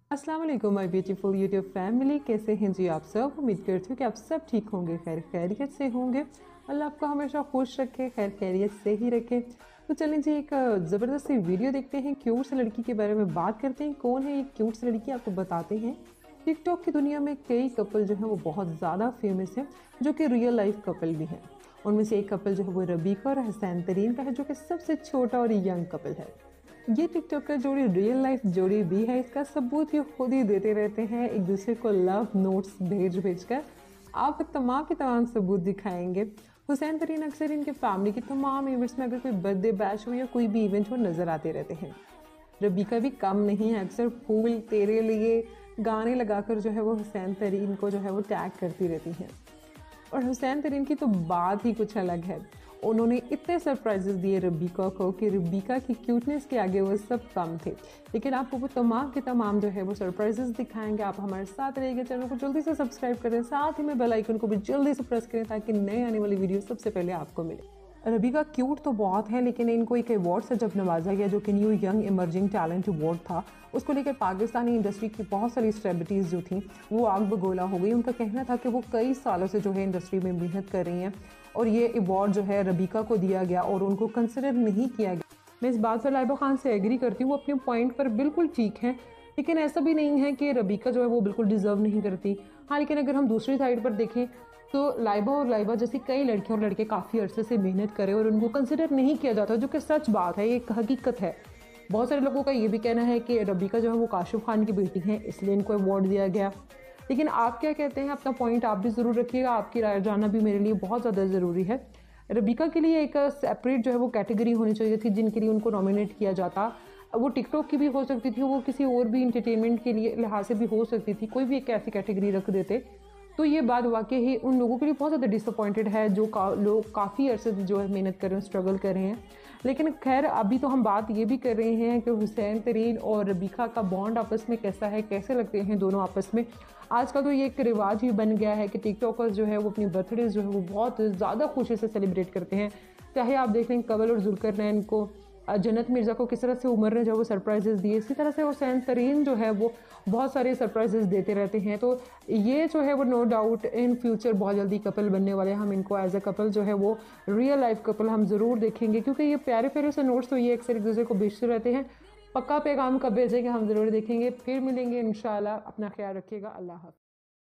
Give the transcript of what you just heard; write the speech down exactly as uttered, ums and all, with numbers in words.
अस्सलाम वालेकुम my beautiful YouTube family, कैसे हैं जी आप सब। उम्मीद करती हूँ कि आप सब ठीक होंगे, खैर खैरियत से होंगे। अल्लाह आपको हमेशा खुश रखे, खैर खैरियत से ही रखे। तो चलें जी, एक ज़बरदस्त सी वीडियो देखते हैं, क्यूट सी लड़की के बारे में बात करते हैं। कौन है ये क्यूट सी लड़की, आपको बताते हैं। टिकटॉक की दुनिया में कई कपल जो हैं वो बहुत ज़्यादा फेमस हैं, जो कि रियल लाइफ कपल भी हैं। उनमें से एक कपल जो है वो रबीका और हसैन तरीन का है, जो कि सबसे छोटा और यंग कपल है। ये टिकटॉक का जोड़ी रियल लाइफ जोड़ी भी है, इसका सबूत ये खुद ही देते रहते हैं, एक दूसरे को लव नोट्स भेज भेज कर आपको तमाम के तमाम सबूत दिखाएंगे। हुसैन तरीन अक्सर इनके फैमिली की तमाम इवेंट्स में अगर कोई बर्थडे बैश हो या कोई भी इवेंट हो नजर आते रहते हैं। रबीका भी कम नहीं है, अक्सर फूल तेरे लिए गाने लगाकर जो है वो हुसैन तरीन को जो है वो टैग करती रहती हैं। और हुसैन तरीन की तो बात ही कुछ अलग है। उन्होंने इतने सरप्राइजेस दिए रबीका को कि रबीका की क्यूटनेस के आगे वो सब कम थे। लेकिन आपको वो तमाम के तमाम जो है वो सरप्राइजेस दिखाएंगे। आप हमारे साथ रहिएगा, चैनल को जल्दी से सब्सक्राइब करें, साथ ही में बेल आइकन को भी जल्दी से प्रेस करें ताकि नए आने वाली वीडियो सबसे पहले आपको मिले। रबीका क्यूट तो बहुत है, लेकिन इनको एक अवार्ड से जब नवाजा गया, जो कि new young emerging talent award था, उसको लेकर पाकिस्तानी इंडस्ट्री की बहुत सारी सेलिब्रिटीज़ जो थी वो आग बगोला हो गई। उनका कहना था कि वो कई सालों से जो है इंडस्ट्री में मेहनत कर रही हैं और ये अवार्ड जो है रबीका को दिया गया और उनको कंसिडर नहीं किया गया। मैं इस बात पर लाइबा खान से एग्री करती हूँ, वो अपने पॉइंट पर बिल्कुल ठीक है, लेकिन ऐसा भी नहीं है कि रबीका जो है वो बिल्कुल डिजर्व नहीं करती। हाँ, लेकिन अगर हम दूसरी साइड पर देखें तो लाइबा और लाइबा जैसी कई लड़कियों और लड़के काफ़ी अरसे से मेहनत करें और उनको कंसिडर नहीं किया जाता, जो कि सच बात है, ये एक हकीकत है। बहुत सारे लोगों का ये भी कहना है कि रबीका जो है वो काशिफ खान की बेटी है, इसलिए इनको अवार्ड दिया गया। लेकिन आप क्या कहते हैं, अपना पॉइंट आप भी ज़रूर रखिएगा, आपकी राय जानना भी मेरे लिए बहुत ज़्यादा ज़रूरी है। रबीका के लिए एक सेपरेट जो है वो कैटेगरी होनी चाहिए थी जिनके लिए उनको नॉमिनेट किया जाता। वो टिकटॉक की भी हो सकती थी, वो किसी और भी इंटरटेनमेंट के लिए लिहाज से भी हो सकती थी, कोई भी एक ऐसी कैटेगरी रख देते तो ये बात वाकई ही उन लोगों के लिए बहुत ज़्यादा डिसअपॉइंटेड है जो का, लोग काफ़ी अरसे जो है मेहनत कर रहे हैं, स्ट्रगल कर रहे हैं। लेकिन खैर अभी तो हम बात ये भी कर रहे हैं कि हुसैन तरीन और रबीका का बॉन्ड आपस में कैसा है, कैसे लगते हैं दोनों आपस में। आजकल तो ये एक रिवाज ही बन गया है कि टिकटॉकर्स जो है वो अपनी बर्थडे जो है वो बहुत ज़्यादा खुशी से सेलिब्रेट करते हैं। चाहे आप देख लें कवल और जुल्करनैन को, जन्नत मिर्ज़ा को किस तरह से उमर ने जो वो सरप्राइजेस दिए, इसी तरह से हुसैन तरीन जो है वो बहुत सारे सरप्राइजेस देते रहते हैं। तो ये जो है वो नो डाउट इन फ्यूचर बहुत जल्दी कपल बनने वाले हैं। हम इनको एज अ कपल जो है वो रियल लाइफ कपल हम ज़रूर देखेंगे, क्योंकि ये प्यारे प्यारे से नोट्स तो ये अक्सर एक दूसरे को भेजते रहते हैं। पक्का पैगाम कब भेजेंगे हम ज़रूर देखेंगे। फिर मिलेंगे इंशाल्लाह, अपना ख्याल रखिएगा, अल्लाह हाफ़िज़।